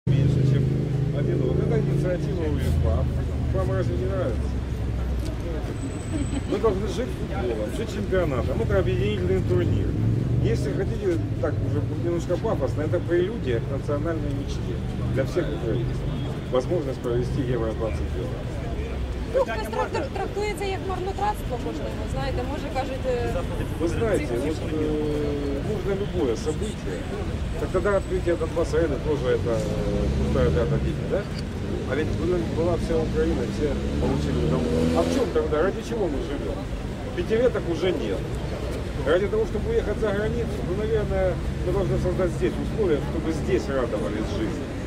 меньше, чем один. Вот это инициатива УЕФА. Вам разве не нравится? Мы должны жить футболом, жить чемпионатом. Это объединительный турнир. Если хотите, так уже немножко пафосно, это прелюдия к национальной мечте для всех украинцев. Возможность провести Евро-20. Ну, хтось трактує це як марнотратство, можливо, знаєте, може кажуть... Вы знаете, вот, нужно любое событие. Так тогда открытие Донбасса это тоже это пустая дата денег, да? А ведь была вся Украина, все получили домой. А в чем тогда, ради чего мы живем? Пятилеток уже нет. Ради того, чтобы уехать за границу, ну, наверное, мы должны создать здесь условия, чтобы здесь радовались жизни.